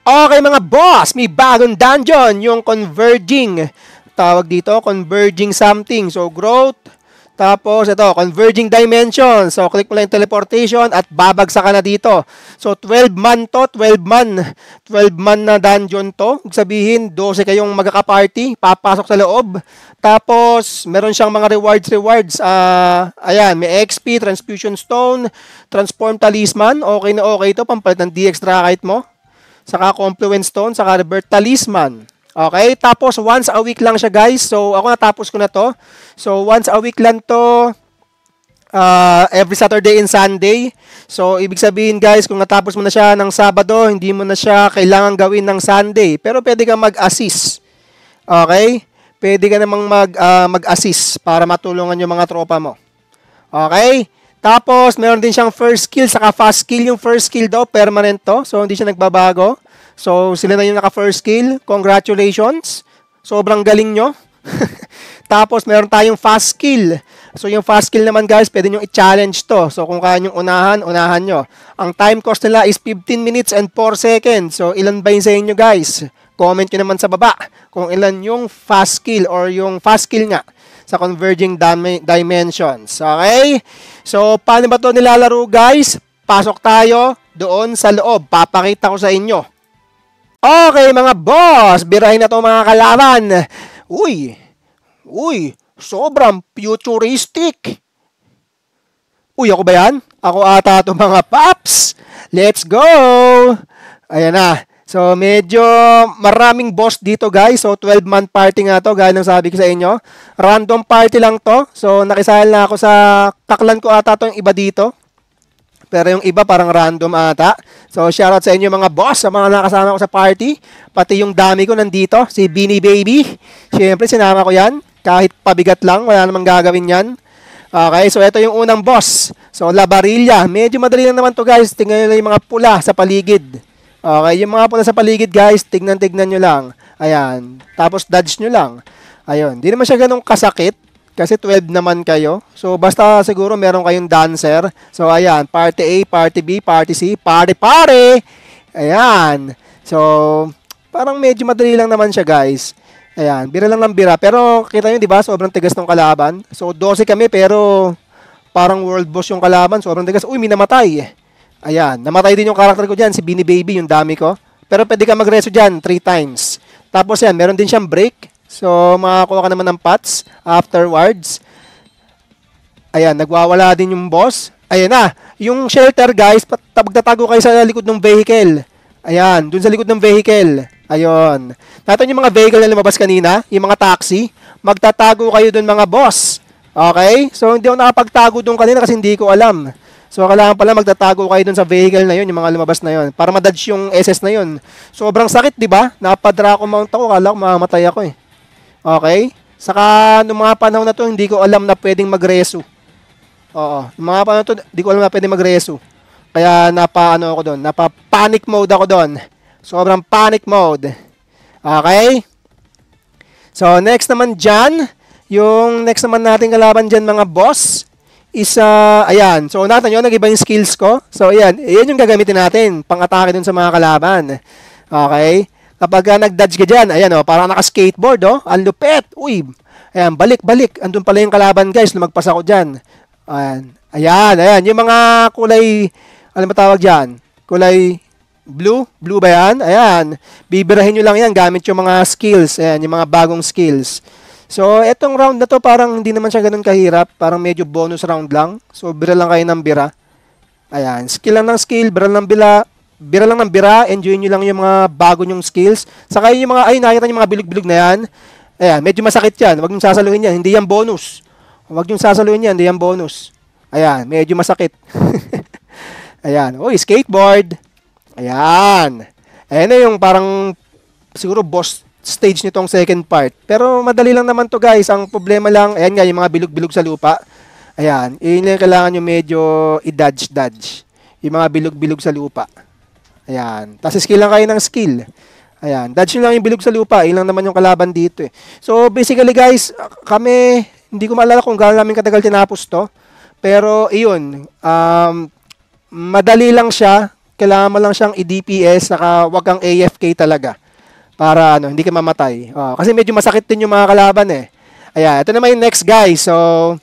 Okay mga boss, may bagong dungeon, yung converging. Tawag dito, converging something. So growth, tapos ito, converging dimension. So click mo lang yung teleportation at babagsak ka na dito. So 12 man to, 12 man na dungeon to. Ibig sabihin, 12 kayong magkaka-party, papasok sa loob. Tapos meron siyang mga rewards. Ayan, may XP, transfusion stone, transform talisman. Okay na okay to, pampalit ng DX Drakite mo. Saka Confluence Stone, saka Rebirth Talisman. Okay? Tapos, once a week lang siya, guys. So, ako natapos ko na to. So, once a week lang to. Every Saturday and Sunday. So, ibig sabihin, guys, kung natapos mo na siya ng Sabado, hindi mo na siya kailangan gawin ng Sunday. Pero, pwede kang mag-assist. Okay? Pwede ka namang mag-assist para matulungan yung mga tropa mo. Okay? Tapos, meron din siyang first skill, saka fast skill. Yung first skill daw, permanent to. So, hindi siya nagbabago. So, sila na yung naka-first skill. Congratulations. Sobrang galing nyo. Tapos, meron tayong fast skill. So, yung fast skill naman, guys, pwede nyo i-challenge to. So, kung kaya nyo unahan nyo. Ang time cost nila is 15 minutes and 4 seconds. So, ilan ba yun sa inyo, guys? Comment nyo naman sa baba kung ilan yung fast skill or yung fast skill nga sa converging dimensions. Okay? So, paano ba ito nilalaro, guys? Pasok tayo doon sa loob. Papakita ko sa inyo. Okay, mga boss. Birahin na ito, mga kalaban. Uy, sobrang futuristic. Uy, ako ba yan? Ako ata ito, mga paps. Let's go! Ayan na. So, medyo maraming boss dito, guys. So, 12-man party nga to, gaya ng sabi ko sa inyo. Random party lang to. So, nakisahal na ako sa kaklan ko ata to yung iba dito. Pero yung iba parang random ata. So, shoutout sa inyo mga boss, sa mga nakasama ko sa party. Pati yung dami ko nandito, si Beanie Baby. Siyempre, sinama ko yan. Kahit pabigat lang, wala namang gagawin yan. Okay, so ito yung unang boss. So, La Barilla. Medyo madali lang naman to, guys. Tingnan nyo lang yung mga pula sa paligid. Okay, yung mga pula sa paligid, guys, tignan nyo lang. Ayan. Tapos, dodge nyo lang. Ayun. Di naman siya ganun kasakit. Kasi 12 naman kayo. So, basta siguro meron kayong dancer. So, ayan. Party A, Party B, Party C, Party! Ayan. So, parang medyo madali lang naman siya, guys. Ayan. Bira lang ng bira. Pero, kita nyo, di ba? Sobrang tigas ng kalaban. So, 12 kami, pero parang world boss yung kalaban. Sobrang tigas. Uy, may namatay. Ayan, namatay din yung karakter ko dyan, si Beanie Baby, yung dami ko. Pero pwede ka mag-reso dyan, 3 times. Tapos yan, meron din siyang break. So, makakuha ka naman ng pots afterwards. Ayan, nagwawala din yung boss. Ayan na, yung shelter, guys, magtatago kayo sa likod ng vehicle. Ayan, dun sa likod ng vehicle. Ayun. Natin yung mga vehicle na lumabas kanina, yung mga taxi. Magtatago kayo dun, mga boss. Okay? So, hindi ako nakapagtago dun kanina kasi hindi ko alam. So, kailangan pala magtatago kayo dun sa vehicle na yun, yung mga lumabas na yun, para madodge yung SS na yun. Sobrang sakit, di ba? Napadra ko mount ako, kala ko mamamatay ako eh. Okay? Saka, nung mga panahon na to, hindi ko alam na pwedeng mag-reso. Oo. Nung mga panahon na to, hindi ko alam na pwedeng mag-reso. Kaya, napa-panic mode ako doon. Sobrang panic mode. Okay? So, next naman dyan, yung next naman natin kalaban dyan, mga boss, ayan. So, natin yun, nag-iba yung skills ko. So, ayan. Ayan yung gagamitin natin. Pang-atake dun sa mga kalaban. Okay? Kapag nag-dodge ka dyan, ayan o, parang naka-skateboard o. Ang lupet. Uy. Ayan, balik. Andun pala yung kalaban, guys. Lumagpas ako dyan. Ayan. Yung mga kulay, ano ba tawag dyan? Kulay blue. Blue ba yan? Ayan. Bibirahin nyo lang yan gamit yung mga skills. Ayan, yung mga bagong skills. So, etong round na to parang hindi naman siya ganun kahirap. Parang medyo bonus round lang. So, bira lang kayo ng bira. Ayan. Skill lang ng skill. Bira lang ng bira. Enjoy nyo lang yung mga bago nyong skills. Saka yung mga, ay, nakita yung mga bilog-bilog na yan. Ayan. Medyo masakit yan. Huwag nyo sasaluhin yan. Hindi yan bonus. Huwag nyo sasaluhin yan. Hindi yan bonus. Ayan. Medyo masakit. Ayan. Uy, skateboard. Ayan. Ayan na yung parang, siguro boss stage nitong second part. Pero madali lang naman to, guys. Ang problema lang, ayan nga, yung mga bilog-bilog sa lupa. Ayan. Yun yung kailangan nyo medyo i-dodge. Yung mga bilog-bilog sa lupa. Ayan. Tapos skill lang kayo ng skill. Ayan. Dodge nyo lang yung bilog sa lupa. Yun lang naman yung kalaban dito eh. So, basically, guys, kami, hindi ko maalala kung gaano namin katagal tinapos to. Pero, iyon. Madali lang siya. kailangan mo lang siyang i-DPS, saka wag kang AFK talaga. Para hindi ka mamatay. Kasi medyo masakit din yung mga kalaban eh. Ayan, ito naman yung next guys. So,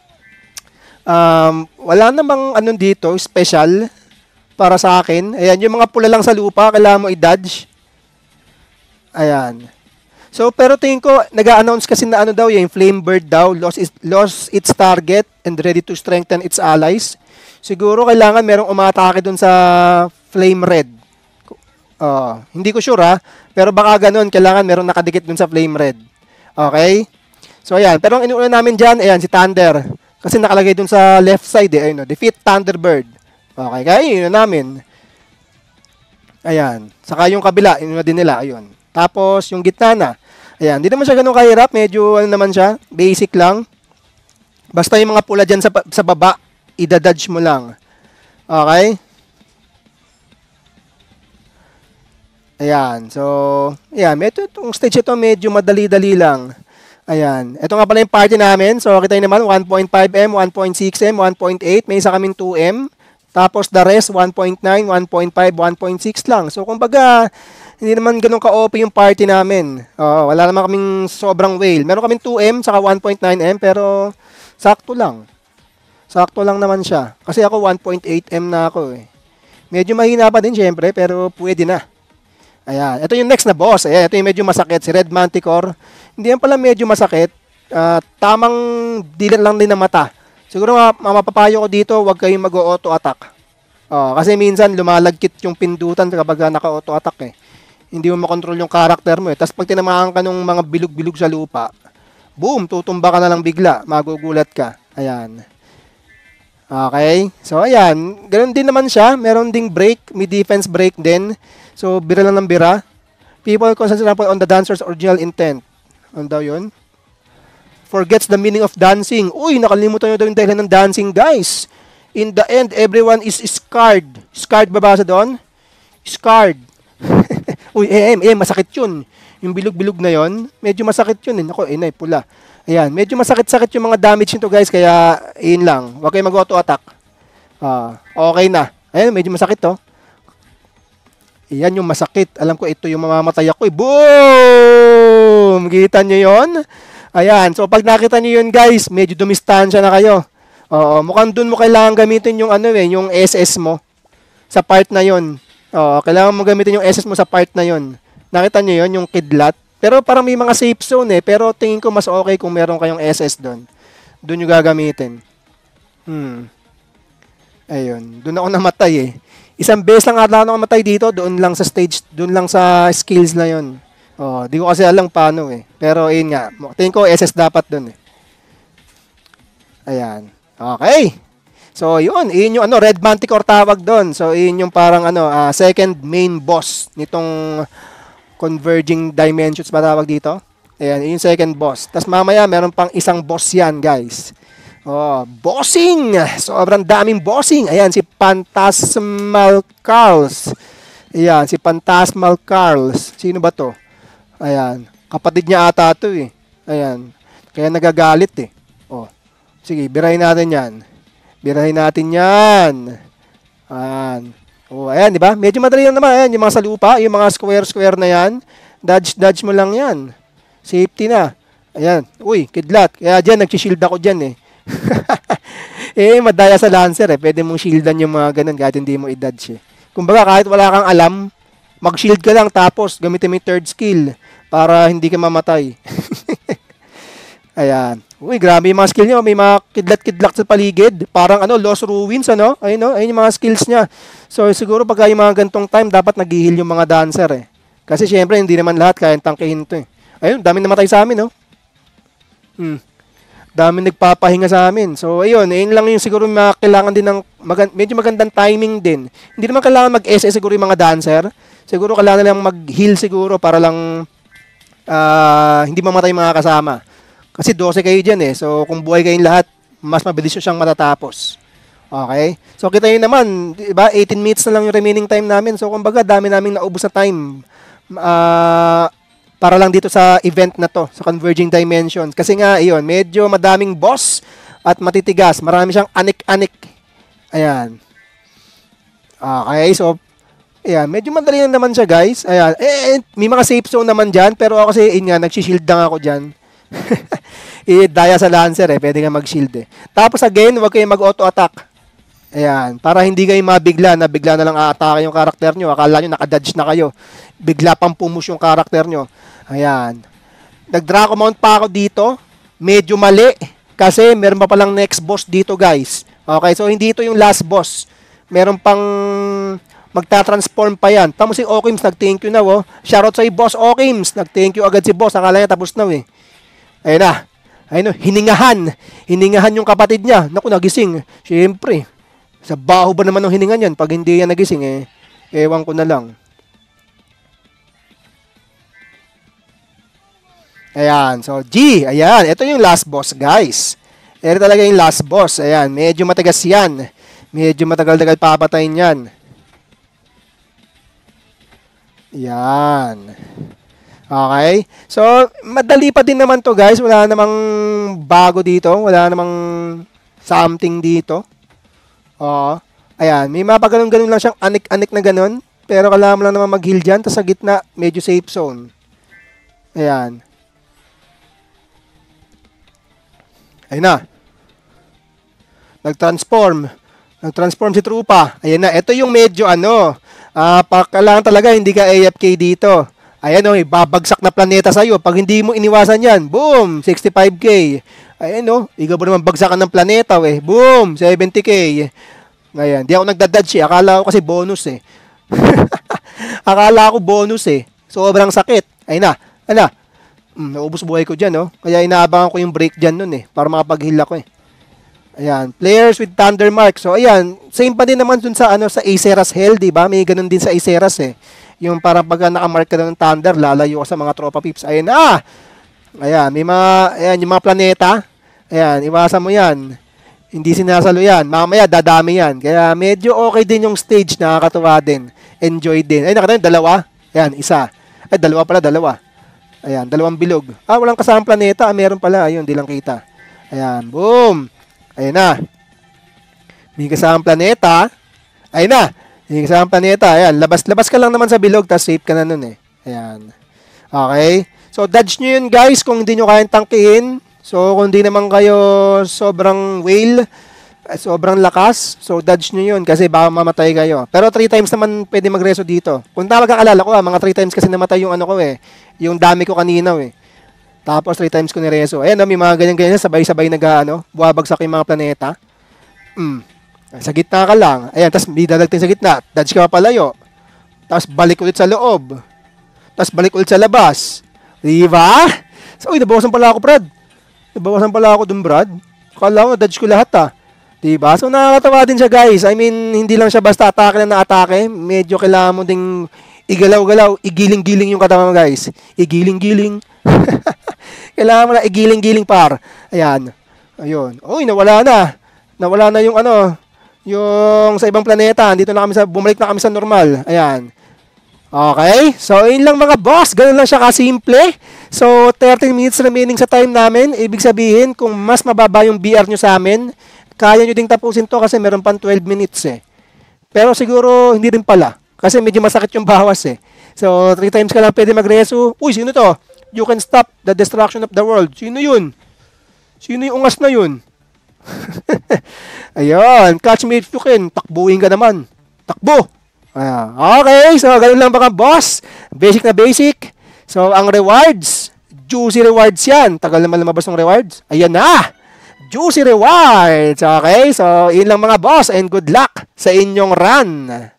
wala namang dito, special para sa akin. Ayan, yung mga pula lang sa lupa, kailangan mo i-dodge. Ayan. So, pero tingin ko, nag-a-announce kasi na daw, yung Flame Bird daw, lost its target and ready to strengthen its allies. Siguro kailangan merong umatake dun sa Flame Red. Hindi ko sure pero baka ganun, kailangan merong nakadikit dun sa Flame Red. Okay? So, ayan. Pero ang inuuna namin dyan, ayan, si Thunder. Kasi nakalagay dun sa left side ayun, defeat Thunderbird. Okay, kaya yun namin. Ayan. Saka yung kabila, yun din nila, ayun. Tapos, yung gitna na. Ayan, hindi naman siya ganun kahirap. Medyo, naman siya, basic lang. Basta yung mga pula dyan sa baba, idadodge mo lang. Okay? Ayan, so, ayan, itong stage ito medyo madali-dali lang. Ayan, ito nga pala yung party namin. So, kita nyo naman, 1.5M, 1.6M, 1.8, may isa kaming 2M. Tapos, the rest, 1.9, 1.5, 1.6 lang. So, kumbaga, hindi naman ganun ka-OP yung party namin. Wala naman kaming sobrang whale. Meron kaming 2M, saka 1.9M, pero sakto lang. Sakto lang naman siya. Kasi ako, 1.8M na ako eh. Medyo mahina pa din, syempre, pero pwede na. Ayan, ito yung next na boss. Ayan, ito yung medyo masakit, si Red Manticore. Hindi yan pala medyo masakit. Tamang dilat lang din na mata. Siguro mapapayo ko dito, huwag kayong mag-auto attack. Kasi minsan lumalagkit yung pindutan kapag naka-auto attack eh. Hindi mo makontrol yung character mo eh. Tapos pag tinamaan ka ng mga bilog-bilog sa lupa, boom, tutumba ka na lang bigla. Magugulat ka. Ayan. Okay. So, ayan. Ganun din naman siya. Meron ding break. May defense break din. So, bira lang ng bira. People concentrate on the dancer's original intent. Ano daw yun? Forgets the meaning of dancing. Uy, nakalimutan nyo daw yung dahilan ng dancing, guys. In the end, everyone is scarred. Scarred ba basa doon? Scarred. Uy, masakit yun. Yung bilog-bilog na yon, medyo masakit yun. Ako, pula. Ayan, medyo masakit-sakit yung mga damage nito, guys. Kaya, yun lang. Huwag kayo mag-auto attack. Okay na. Ayan, medyo masakit to. Ayan yung masakit. Alam ko, ito yung mamamatay ako. Boom! Kita nyo yun? Ayan. So, pag nakita nyo yun, guys, medyo dumistansya na kayo. Mukhang dun mo kailangan gamitin yung yung SS mo sa part na yun. Kailangan mo gamitin yung SS mo sa part na yun. Nakita nyo yun, yung kidlat. Pero parang may mga safe zone eh. Pero tingin ko mas okay kung meron kayong SS doon. Doon yung gagamitin. Ayun. Doon ako namatay eh. Isang beses lang ata ako namatay dito. Doon lang sa stage, doon lang sa skills na yun. Di ko kasi alam paano eh. Pero ayun nga. Tingin ko SS dapat doon eh. Ayan. Okay. So, yun yung Red Manticore tawag doon. So, yun yung parang second main boss nitong Converging Dimensions ba tawag dito? Ayan, yung second boss. Tapos mamaya, meron pang isang boss yan, guys. Bossing! Sobrang daming bossing. Ayan, si Phantasmal Carls. Ayan, si Phantasmal Carls. Sino ba to? Ayan, kapatid niya ata to eh. Ayan, kaya nagagalit eh. Sige, birahin natin yan. Birahin natin yan. Ayan. Ayan, di ba? Medyo madali lang naman. Ayan, yung mga sa lupa, yung mga square-square na yan. Dodge mo lang yan. Safety na. Ayan. Uy, kidlat. Kaya dyan, nag-shield ako dyan eh. Madaya sa Lancer eh. Pwede mong shieldan yung mga ganun kahit hindi mo i-dodge eh. Kumbaga, kahit wala kang alam, mag-shield ka lang tapos gamitin mo yung third skill para hindi ka mamatay. Ayan. Uy, grabe yung mga skill niya. May mga kidlat-kidlat sa paligid. Parang Lost Ruins, Ayun, ayun yung mga skills niya. So, siguro pag yung mga gantong time, dapat nag-heal yung mga dancer eh. Kasi syempre, hindi naman lahat kayang tangkihin to eh. Ayun, dami namatay sa amin, Dami nagpapahinga sa amin. So, ayun lang yung siguro kailangan din ng medyo magandang timing din. Hindi naman kailangan mag-SS siguro yung mga dancer. Siguro kailangan lang mag-heal siguro para lang hindi mamatay yung mga kasama. Kasi 12 kayo dyan eh. So, kung buhay kayong lahat, mas mabilis nyo siyang matatapos. Okay? So, kita nyo naman, diba? 18 minutes na lang yung remaining time namin. So, kumbaga, dami namin naubos na time. Para lang dito sa event na to, sa Converging Dimensions. Kasi nga, iyon, medyo madaming boss at matitigas. Marami siyang anik-anik. Ayan. Okay, so, Ayan, medyo madali lang naman siya, guys. Ayan. May mga safe zone naman dyan, pero ako kasi, yun nga, nagsishield lang ako dyan. Daya sa Lancer pwede nga mag-shield Tapos again, huwag kayong mag-auto-attack. Ayan, para hindi kayo mabigla na bigla na lang a-atake yung karakter nyo. Akala nyo naka-dodge na kayo. Bigla pang pumus yung karakter nyo. Ayan. Nag-Draco Mount pa ako dito. Medyo mali. Kasi meron pa palang next boss dito, guys. Okay, so hindi ito yung last boss. Meron pang magta-transform pa yan. Tama si Okims, nag-thank you na, oh. Shoutout sa boss Okims. Nag-thank you agad si boss. Akala niya tapos na, Ayun na. Ayun, hiningahan. Hiningahan yung kapatid niya. Naku, nagising. Siyempre. Sa baho ba naman ng hiningan yan? Pag hindi yan nagising, ewan ko na lang. Ayan. So, G. Ayan. Ito yung last boss, guys. Ito talaga yung last boss. Ayan. Medyo matagas yan. Medyo matagal-tagal papatayin yan. Ayan. Okay? So, madali pa din naman to, guys. Wala namang bago dito. Wala namang something dito. Oo. Ayan. May mapa ganun-ganun lang siyang anik-anik na ganun. Pero kailangan mo lang naman mag-heal dyan. Tapos sa gitna, medyo safe zone. Ayan. Ayun na. Nag-transform. Nag-transform si Trupa. Ayan na. Ito yung medyo kailangan talaga hindi ka AFK dito. Ayan babagsak na planeta sa'yo. Pag hindi mo iniwasan yan, boom, 65k. Ayan ikaw ba naman bagsakan ng planeta, boom, 70k. Ayan, di ako nagdadodge Akala ko kasi bonus Akala ko bonus Sobrang sakit. Ayun na, naubos buhay ko dyan, Kaya inaabangan ko yung break dyan nun para makapag-heal ako Ayan, players with Thunder Mark. So, ayan, same pa din naman dun sa, sa Aceras Hell, diba? May ganun din sa Aceras Yung parang pagka nakamark ka ng Thunder, lalayo ka sa mga tropa pips. Ayan na! Ayan, may yung mga planeta. Ayan, iwasan mo yan. Hindi sinasalo yan. Mamaya, dadami yan. Kaya medyo okay din yung stage. Nakakatuwa din. Enjoy din. Ay, nakita yung dalawa. Ayan, isa. Ay, dalawa. Ayan, dalawang bilog. Walang kasamang planeta. Meron pala. Ayun, di lang kita. Ayan, boom! Ayan na. May kasamang planeta. Ayan na. May kasamang planeta. Ayan, labas ka lang naman sa bilog, tapos safe ka na nun Ayan. Okay. So, dodge nyo yun, guys, kung hindi nyo kayang tangkihin. So, kung hindi naman kayo sobrang whale, sobrang lakas, so dodge nyo yun kasi baka mamatay kayo. Pero 3 times naman pwede magreso dito. Kung talaga alala ko, mga 3 times kasi namatay yung yung dami ko kanina Tapos 3 times ko nireso. Ayan, may mga ganyan-ganyan, sabay-sabay buwabagsak yung mga planeta. Sa gitna ka lang. Ayan, tapos may dadagting sa gitna. Dodge ka palayo. Tapos balik ulit sa loob. Tapos balik ulit sa labas. Diba? So, nabawasan pala ako, Brad. Nabawasan pala ako dun, Brad. Akala ko, dodge ko lahat, Diba? So, nakakatawa din siya, guys. I mean, hindi lang siya basta atake na atake. Medyo kailangan mo ding igalaw-galaw, igiling-giling yung katawan mo, guys. Igiling-giling. Kailangan mo na igiling-giling, par. Ayan. Ayun. Uy, nawala na. Nawala na yung yung sa ibang planeta. Bumalik na kami sa normal. Ayan. Okay? So, yun lang mga boss. Ganun lang siya kasimple. So, 13 minutes remaining sa time namin. Ibig sabihin, kung mas mababa yung BR nyo sa amin, kaya nyo ding tapusin to kasi meron pang 12 minutes Pero siguro, hindi rin pala. Kasi medyo masakit yung bawas So, 3 times ka lang pwede magreso. Uy, sino to? You can stop the destruction of the world. Sino yun? Sino yung ungas na yun? Ayun. Catch me if you can. Takbuhin ka naman. Takbo! Okay, so ganun lang mga boss. Basic na basic. So, ang rewards, juicy rewards yan. Tagal naman lumabas ng rewards. Ayan na! Juicy rewards! Okay, so yun lang mga boss and good luck sa inyong run.